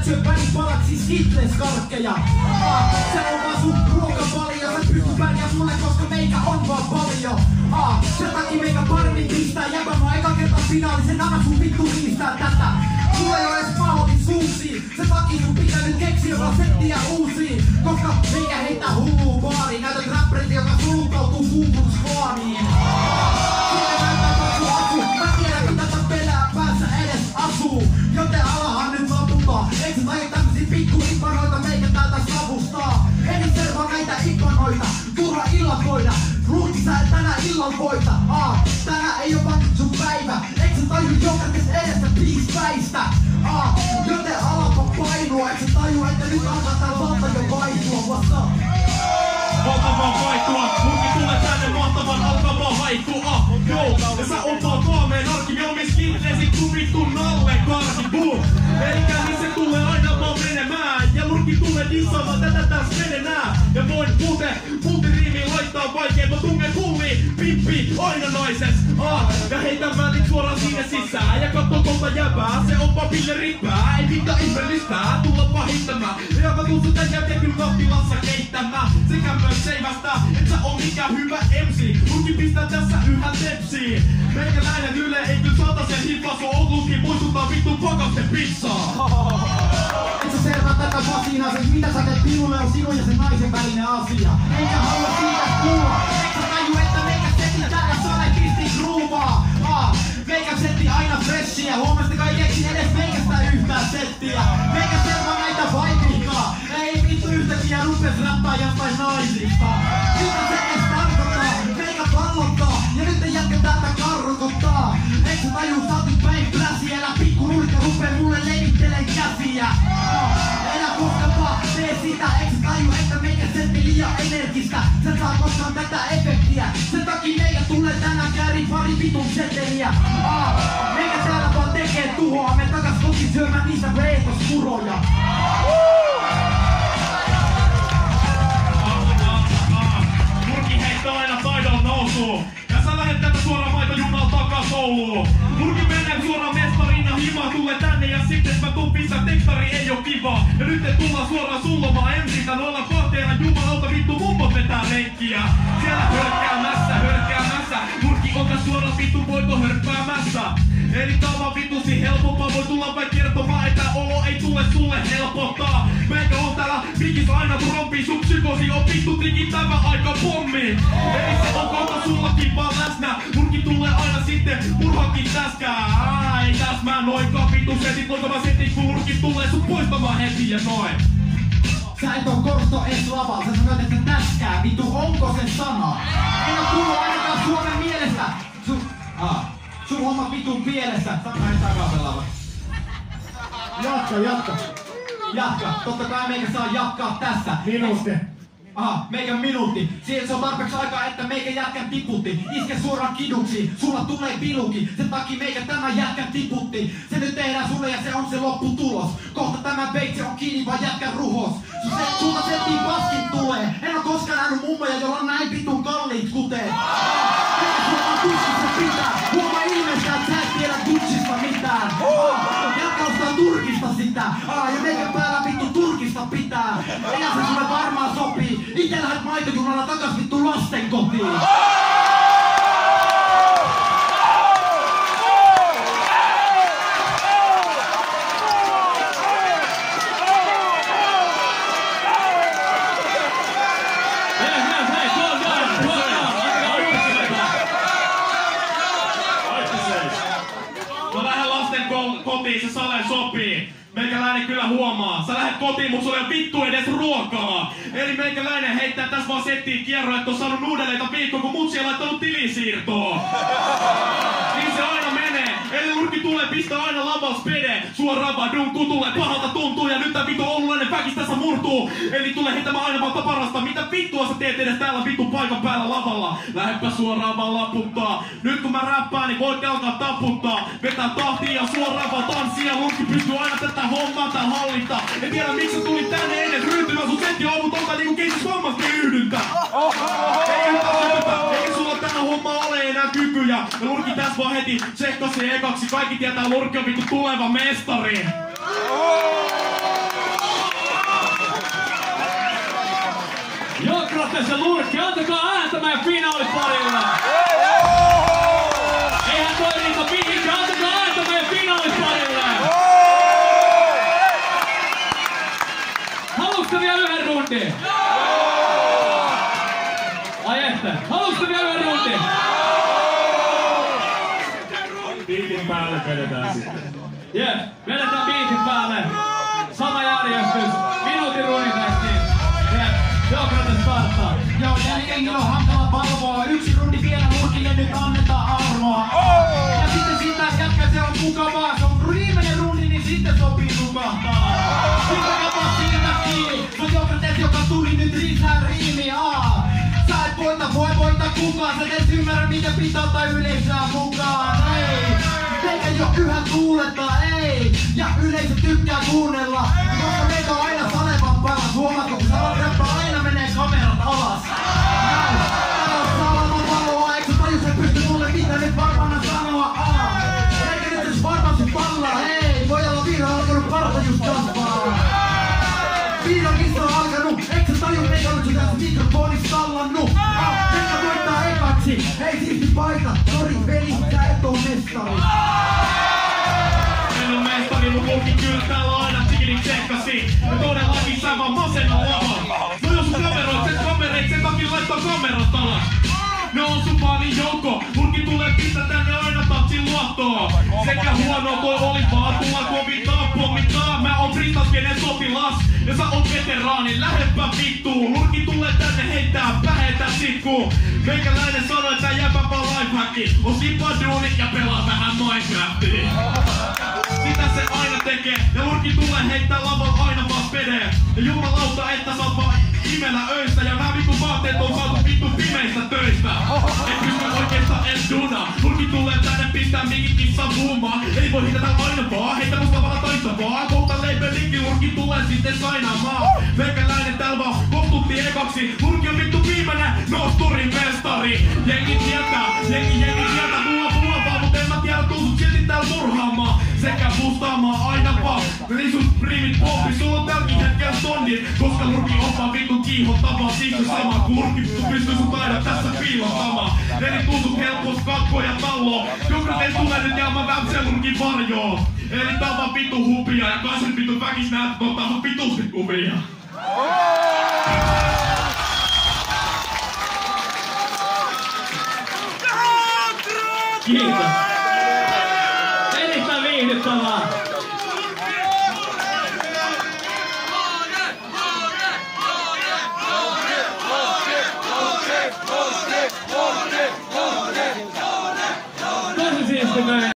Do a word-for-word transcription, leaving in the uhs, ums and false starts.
syö välispalaksi skitleskarkkeja. Ah, se on vaan sun ruokavalio, sä pystyt pärjää mulle, koska meikä on vaan paljon. Ah, sen takia meikä paremmin pistää jäbä eka kertaa finaalisen, anna sun vittu riistää tätä. Sulla ei oo edes mahdollisuuksia, sen takia sun pitää nyt keksiä vaan settiä uusia. Koska meikä heittää hulluu baariin, näytät räppärit, joka suluttautuu Google Squadiin. Siinä näyttää katsu asu, mä tiedän mitä tää pelää päässä edes asuu. Joten alahan nyt loputtaa, eikö sä tajua tämmösiä pikku ikkanoita meikä täältä savustaa. Eni servaa näitä ikkanoita, turha illakoida. Ruuti sä et tänään illan voita, ah, tänään ei oo pakit sun päivä. Eikö sä taju jokaisesta edestä piispäistä, ah, joten alapa painua. Eikö sä taju, että nyt alkaa tää valta jo vaihtua, what's up? Valta vaan vaihtua, murki tulee tänne mahtavan, alkaa vaan haihtua. Joo, ja sä oot vaan Suomeen arki, mieluummin skitlesit kun vittu nalle karki, boom. Eikä niin se tulee aina vaan menemään, ja lurki tulee dissaamaan tätä täs menenää. Ja voin muuten, muuten riimiin laittaa vaikeen, mä tungen kulliin, pippi, aina naises. Ah, ja heitän välit suoraan sinne sisään, ja katso tuolta jäbää, se on vaan pillerippää. Ei mitään ihmeellistä, tulla pahittamaan. Ja mä tuun tän jälkeen kyllä kattilassa keittämään. Sekä myös seivästä, et sä oo mikään hyvä M C. Lurki pistää tässä yhä tepsiin. Meikäläinen yle ei kyllä satasen hiffas oo outlookin, muistuttaa vittu pakasten pizzaa. Et sä selvää tätä vasinaa, se mitä sä teet minulle on sinun ja sen naisen välinen asia. Eikä halua siitä kuulla, eikö sä taju, että meikä setti täällä saletisti groovaa. Ah, meikä setti aina freshia, huomasitteko ei keksin edes meikästä yhtään settiä. Meikä selvää näitä vaipiikaa, ei vittu yhtäkkiä rupes räppää jostain naisista. Mitä se edes tarkoittaa, meikä pallottaa, ja nyt ei jätkä täältä karrokottaa. Eikö sä taju, sä oot nyt päin pläsi, elä pikku nurkka rupee mulle levittelee käsiä. Elä koskapa, tee sitä, eikö sä taju, että meikä setti liian energistä. Sä saa koskaan tätä efektiä, sen takia meikä tulee tänään käärin pari vitun seteliä. Ah, meikä täällä vaan tekee tuhoa, me takas kotiin syömään niitä veetoskuroja. Murki heittää aina taidon nousuun. Ja sä lähet tätä suoraan maitojunalla takaa kouluun. Murki menee suoraan mestariina himaan, tulee tänne ja sitten mä tuun pistää tekstari ei oo kiva. Ja nyt te tullaan suoraan sullomaan ensin tän olla korteena jumalauta vittu mummot vetää lenkkiä. Siellä hörkkäämässä, hörkkäämässä. Murki on tää suoraan vittu voiko hörppäämässä. Eli tää on vaan vitusi helpompaa, voi tulla vain kertomaan, että olo ei tule sulle helpottaa. Meikä on täällä mikis aina trompi, sun psykosi on vittu digittävä aika pommi. Eli se on kohta sullakin vaan läsnä, murki tulee aina sitten murhakin täskää. Ai täs mä noinkaan vittu setit, noinka mä setin kun murki tulee sun poistamaan heti ja noin. Sä et oo korsto ees lavalla, sä sanoit että täskää, vittu onko se sana? En oo kuullut ainakaan Suomen mielestä. Sun, ah, sun homma vitun pielessä. Mä en takapelaa. Jatka, jatka. Jatka, totta kai meikä saa jatkaa tässä. Minuutti. Aha, meikä minuutti. Siihen se on tarpeeksi aikaa, että meikä jätkän tiputti. Iske suoraan kiduksi, sulla tulee piluki. Sen takia meikä tämän jätkän tiputti. Se nyt tehdään sulle ja se on se lopputulos. Kohta tämä veitsi on kiinni vaan jätkän ruhos. Se, sulta settiin paskin tulee. En oo koskaan nähnyt mummoja, jolla on näin vitun kalliit kuteet. Meikä sulla on tuskissa pitää. Huomaa ilmeistä, että sä et tiedä tutsista mitään. Jätkä ostaa Turkista sitä. Ah, ja meikä päällä vittu Turkista pitää. Eihän se sulle varmaan sopii. Ite lähet maitojunalla takas vittu lasten kotiin. Kotiin se sale sopii. Meikäläinen kyllä huomaa. Sä lähet kotiin, mut sulla ei vittu edes ruokaa. Eli meikäläinen heittää tässä vaan settiin kierroa, et on saanut nuudeleita viikkoa, kun mutsi on laittanut tilisiirtoa. Niin se aina menee. Eli lurki tulee, pistää aina lavalla spede. Suoraan vaan dunku tulee, pahalta tuntuu. Ja nyt tää vittu oululainen väkis tässä murtuu. Eli tulee heittämään aina vaan parasta. Mitä vittua sä teet edes täällä vittu paikan päällä lavalla? Läheppä suoraan vaan laputtaa. Nyt kun mä räppään, niin voit alkaa taputtaa. Vetää tahtia ja suoraan vaan tanssia. Lurki pystyy aina tätä hommaa tää hallittaa. En tiedä miksi sä tulit tänne ennen ryhtymään. Sun setti on ollut onka niinku kehitysvammasta yhdyntä. Ei yhtään syytä. Eikä sulla tää homma ole enää kykyjä. Ja lurki tässä vaan heti tsekkasi ekaksi. Kaikki tietää lurki on vittu tuleva mestari. Kiitos ja Lurkki, antakaa ääntä meidän finaalisparille! Eihän toi riitä mihinkä, antakaa ääntä meidän finaalisparille! Haluatte vielä yhden rundin? Ai että, haluatte vielä yhden rundin? Biitin päälle vedetään sitten. Jep, vedetään biitin päälle. Sama järjestys, minuutin rundi tehtiin. Jep, Sokrates starttaa. Joo, jälkeen on hankala valvoa. Yksi rundi vielä Lurkille nyt annetaan armoa. Ja sitten sitä jätkä se on mukavaa. Se on viimeinen rundi, niin sitten sopii nukahtaa. Sitten kato siitä kiinni. Se on Sokrates, joka tuli nyt lisää riimiä. Sä et voita, voi voita kukaan. Sä et ymmärrä, mitä pitää tai yleisöä mukaan. Ei. Eikä jo yhä tuuleta, ei! Ja yleisö tykkää kuunnella, koska meitä on aina Salevan paras. Huomaatko, kun Salon aina menee kamerat alas. Näin! Täällä on Salon valoa, eikö sä tajus, et pysty mulle mitä nyt varmana sanoa? Aa! Eikä nyt edes varmasti pallaa, ei! Voi olla vihdoin alkanut parta just kasvaa. Vihdoinkin on alkanut, eikö sä taju, eikä nyt sä tässä mikrofonissa tallannut? Aa! Eikä voittaa ekaksi, ei siisti paita, sori veli, sä et oo mestari. En oo mestari, mut Lurkki kyllä täällä aina tikilin tsekkasi. Ja todellakin sä vaan masenna lava. No jos sun kameroit sen kamereit, sen takia laittaa kamerat alas. Ne on sun fani joukko, Lurkki tulee pistää tänne aina tatsin luottoa. Sekä huono toi oli vaan, tulla kovittaa, pommittaa. Mä oon freestyle-skenen sotilas, ja sä oot veteraani, lähempää vittuu. Lurkki tulee tänne heittää pähetä sitkuu. Meikäläinen sanoo, että jäpä vaan lifehacki. On skipaa duunit ja pelaa vähän Minecraftia. Sitä se aina tekee, ja Lurkki tulee heittää lavalla aina vaan spedee. Ja jumalauta, että sä oot vaan imellä öissä. Ja nää vittu vaatteet on saatu vittu pimeistä töistä. Et pysty oikeastaan en duna. Lurkki tulee tänne pistää mikitkin savuumaa. Ei voi hitata aina vaan, heitä musta vaan toista vaan. Kohta leipelikki, Lurkki tulee sitten sainaamaan. Meikäläinen täällä vaan kohtuutti ekaksi. Lurkki on vittu viimeinen nosturin mestari. Jengi tietää, jengi jengi tietää. Mulla mulla vaan, mut en mä tiedä, tuusut silti täällä murhaamaan. Sekä mustaamaan aina vaan. Risut primit poppi, sulla on tälläkin hetkellä tonnit. Koska Lurkki on vaan vittu kiihottavaa. Siksi sama, kun Lurkki pystyy sun taida tässä piilottamaan. Eli tuusut helpos katkoa ja talloa. Sokrates tulee nyt jäämään väpseen Lurkin varjoon. Eli tää on vaan vittu hupia. Ja kansan vittu väkis näet, ottaa sun vitusti kuvia. Kiitos. Erittäin viihdyttävää. Tosi siisti meni.